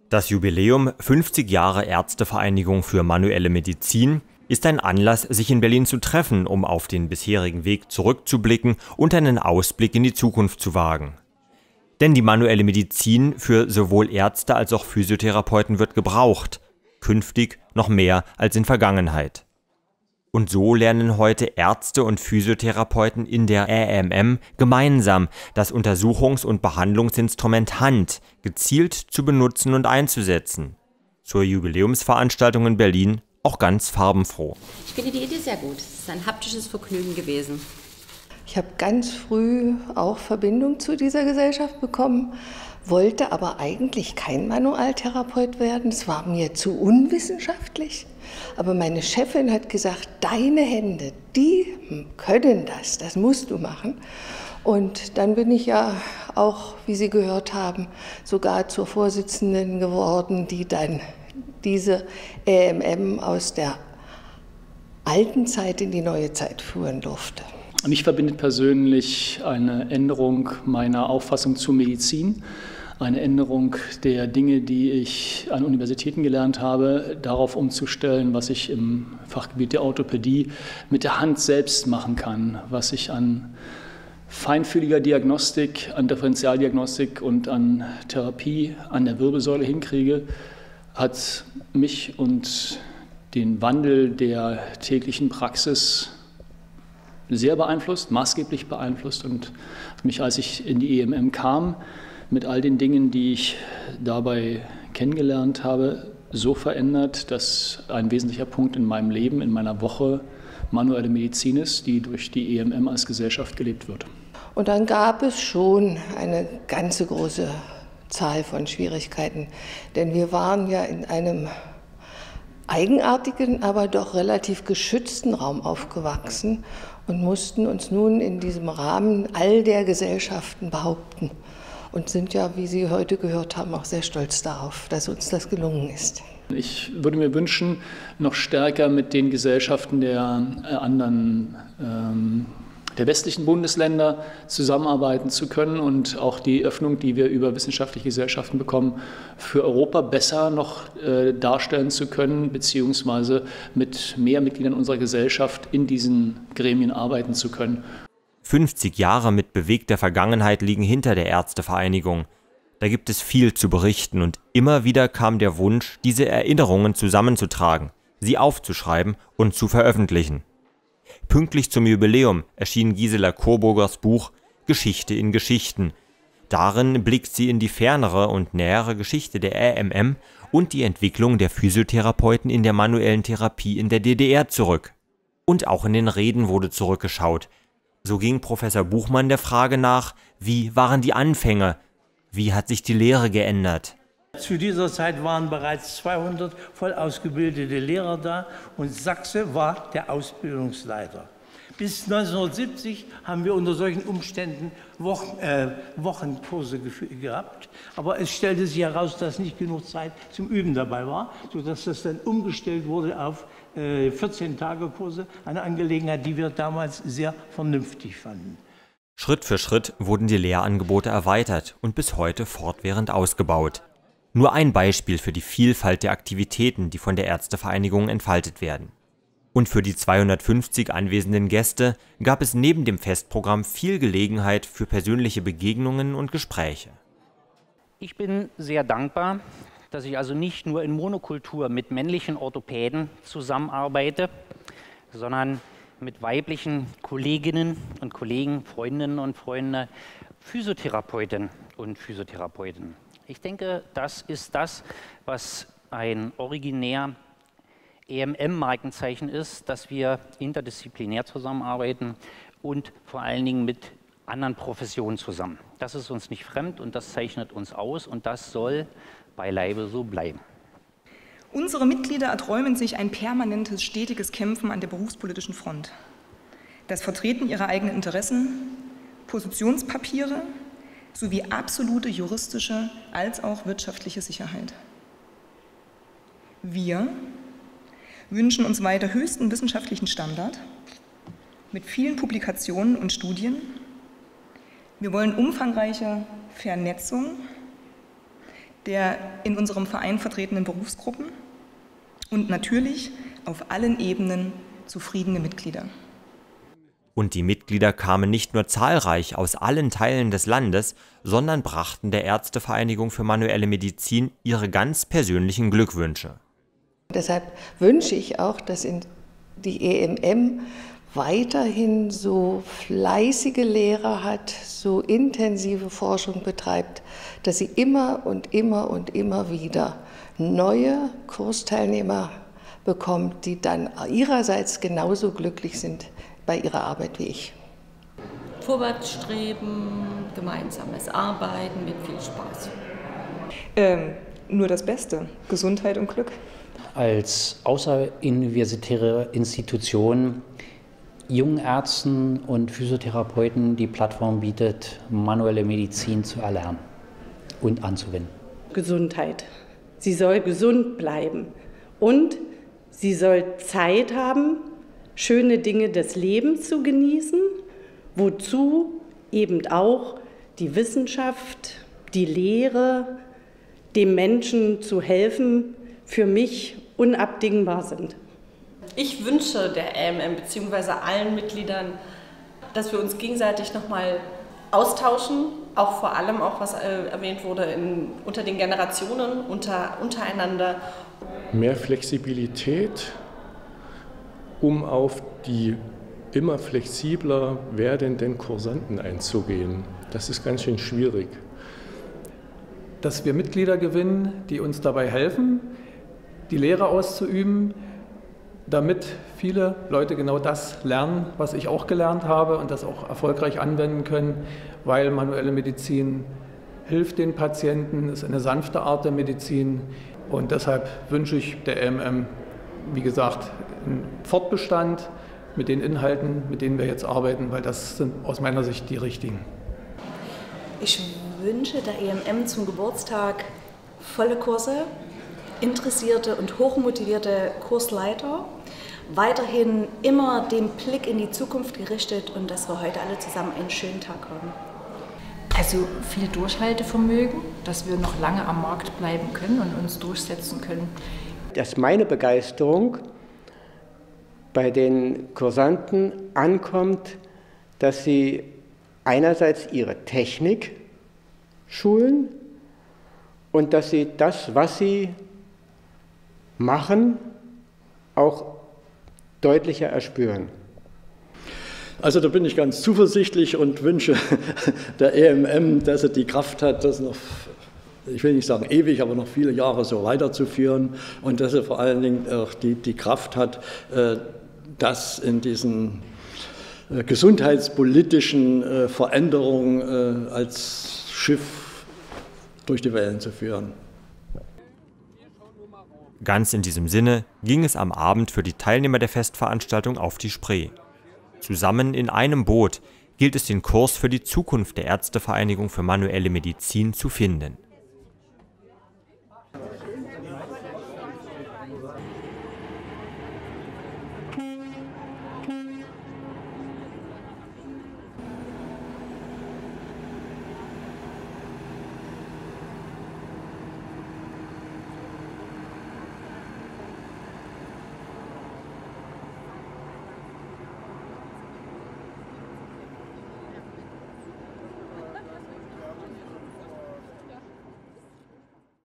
Das Jubiläum 50 Jahre Ärztevereinigung für manuelle Medizin ist ein Anlass, sich in Berlin zu treffen, um auf den bisherigen Weg zurückzublicken und einen Ausblick in die Zukunft zu wagen. Denn die manuelle Medizin für sowohl Ärzte als auch Physiotherapeuten wird gebraucht, künftig noch mehr als in Vergangenheit. Und so lernen heute Ärzte und Physiotherapeuten in der AMM gemeinsam das Untersuchungs- und Behandlungsinstrument Hand gezielt zu benutzen und einzusetzen. Zur Jubiläumsveranstaltung in Berlin auch ganz farbenfroh. Ich finde die Idee sehr gut. Es ist ein haptisches Vergnügen gewesen. Ich habe ganz früh auch Verbindung zu dieser Gesellschaft bekommen, wollte aber eigentlich kein Manualtherapeut werden. Es war mir zu unwissenschaftlich. Aber meine Chefin hat gesagt, deine Hände, die können das musst du machen. Und dann bin ich ja auch, wie Sie gehört haben, sogar zur Vorsitzenden geworden, die dann diese AMM aus der alten Zeit in die neue Zeit führen durfte. Mich verbindet persönlich eine Änderung meiner Auffassung zur Medizin, eine Änderung der Dinge, die ich an Universitäten gelernt habe, darauf umzustellen, was ich im Fachgebiet der Orthopädie mit der Hand selbst machen kann, was ich an feinfühliger Diagnostik, an Differentialdiagnostik und an Therapie an der Wirbelsäule hinkriege, hat mich und den Wandel der täglichen Praxis sehr beeinflusst, maßgeblich beeinflusst und mich, als ich in die EMM kam, mit all den Dingen, die ich dabei kennengelernt habe, so verändert, dass ein wesentlicher Punkt in meinem Leben, in meiner Woche manuelle Medizin ist, die durch die EMM als Gesellschaft gelebt wird. Und dann gab es schon eine ganze große Zahl von Schwierigkeiten, denn wir waren ja in einem eigenartigen, aber doch relativ geschützten Raum aufgewachsen und mussten uns nun in diesem Rahmen all der Gesellschaften behaupten und sind ja, wie Sie heute gehört haben, auch sehr stolz darauf, dass uns das gelungen ist. Ich würde mir wünschen, noch stärker mit den Gesellschaften der anderen der westlichen Bundesländer zusammenarbeiten zu können und auch die Öffnung, die wir über wissenschaftliche Gesellschaften bekommen, für Europa besser noch darstellen zu können, beziehungsweise mit mehr Mitgliedern unserer Gesellschaft in diesen Gremien arbeiten zu können. 50 Jahre mit bewegter Vergangenheit liegen hinter der Ärztevereinigung. Da gibt es viel zu berichten und immer wieder kam der Wunsch, diese Erinnerungen zusammenzutragen, sie aufzuschreiben und zu veröffentlichen. Pünktlich zum Jubiläum erschien Gisela Coburgers Buch Geschichte in Geschichten. Darin blickt sie in die fernere und nähere Geschichte der AMM und die Entwicklung der Physiotherapeuten in der manuellen Therapie in der DDR zurück. Und auch in den Reden wurde zurückgeschaut. So ging Professor Buchmann der Frage nach, wie waren die Anfänge? Wie hat sich die Lehre geändert? Zu dieser Zeit waren bereits 200 voll ausgebildete Lehrer da und Sachse war der Ausbildungsleiter. Bis 1970 haben wir unter solchen Umständen Wochenkurse gehabt, aber es stellte sich heraus, dass nicht genug Zeit zum Üben dabei war, sodass das dann umgestellt wurde auf 14-Tage-Kurse, eine Angelegenheit, die wir damals sehr vernünftig fanden. Schritt für Schritt wurden die Lehrangebote erweitert und bis heute fortwährend ausgebaut. Nur ein Beispiel für die Vielfalt der Aktivitäten, die von der Ärztevereinigung entfaltet werden. Und für die 250 anwesenden Gäste gab es neben dem Festprogramm viel Gelegenheit für persönliche Begegnungen und Gespräche. Ich bin sehr dankbar, dass ich also nicht nur in Monokultur mit männlichen Orthopäden zusammenarbeite, sondern mit weiblichen Kolleginnen und Kollegen, Freundinnen und Freunde, Physiotherapeutinnen und Physiotherapeuten. Ich denke, das ist das, was ein originär EMM-Markenzeichen ist, dass wir interdisziplinär zusammenarbeiten und vor allen Dingen mit anderen Professionen zusammen. Das ist uns nicht fremd und das zeichnet uns aus und das soll beileibe so bleiben. Unsere Mitglieder erträumen sich ein permanentes, stetiges Kämpfen an der berufspolitischen Front. Das Vertreten ihrer eigenen Interessen, Positionspapiere sowie absolute juristische als auch wirtschaftliche Sicherheit. Wir wünschen uns weiter höchsten wissenschaftlichen Standard mit vielen Publikationen und Studien. Wir wollen umfangreiche Vernetzung, der in unserem Verein vertretenen Berufsgruppen und natürlich auf allen Ebenen zufriedene Mitglieder. Und die Mitglieder kamen nicht nur zahlreich aus allen Teilen des Landes, sondern brachten der Ärztevereinigung für manuelle Medizin ihre ganz persönlichen Glückwünsche. Deshalb wünsche ich auch, dass die EMM weiterhin so fleißige Lehrer hat, so intensive Forschung betreibt, dass sie immer und immer und immer wieder neue Kursteilnehmer bekommt, die dann ihrerseits genauso glücklich sind bei ihrer Arbeit wie ich. Vorwärtsstreben, gemeinsames Arbeiten mit viel Spaß. Nur das Beste, Gesundheit und Glück. Als außeruniversitäre Institution jungen Ärzten und Physiotherapeuten die Plattform bietet, manuelle Medizin zu erlernen und anzuwenden. Gesundheit. Sie soll gesund bleiben und sie soll Zeit haben, schöne Dinge des Lebens zu genießen, wozu eben auch die Wissenschaft, die Lehre, dem Menschen zu helfen, für mich unabdingbar sind. Ich wünsche der EMM bzw. allen Mitgliedern, dass wir uns gegenseitig nochmal austauschen, auch vor allem, auch was erwähnt wurde, unter den Generationen, untereinander. Mehr Flexibilität, um auf die immer flexibler werdenden Kursanten einzugehen. Das ist ganz schön schwierig. Dass wir Mitglieder gewinnen, die uns dabei helfen, die Lehre auszuüben, damit viele Leute genau das lernen, was ich auch gelernt habe und das auch erfolgreich anwenden können, weil manuelle Medizin hilft den Patienten, ist eine sanfte Art der Medizin und deshalb wünsche ich der EMM, wie gesagt, einen Fortbestand mit den Inhalten, mit denen wir jetzt arbeiten, weil das sind aus meiner Sicht die richtigen. Ich wünsche der EMM zum Geburtstag volle Kurse, interessierte und hochmotivierte Kursleiter, weiterhin immer den Blick in die Zukunft gerichtet und dass wir heute alle zusammen einen schönen Tag haben. Also viel Durchhaltevermögen, dass wir noch lange am Markt bleiben können und uns durchsetzen können. Dass meine Begeisterung bei den Kursanten ankommt, dass sie einerseits ihre Technik schulen und dass sie das, was sie machen, auch deutlicher erspüren. Also da bin ich ganz zuversichtlich und wünsche der EMM, dass er die Kraft hat, das noch, ich will nicht sagen ewig, aber noch viele Jahre so weiterzuführen und dass er vor allen Dingen auch die Kraft hat, das in diesen gesundheitspolitischen Veränderungen als Schiff durch die Wellen zu führen. Ganz in diesem Sinne ging es am Abend für die Teilnehmer der Festveranstaltung auf die Spree. Zusammen in einem Boot gilt es, den Kurs für die Zukunft der Ärztevereinigung für manuelle Medizin zu finden.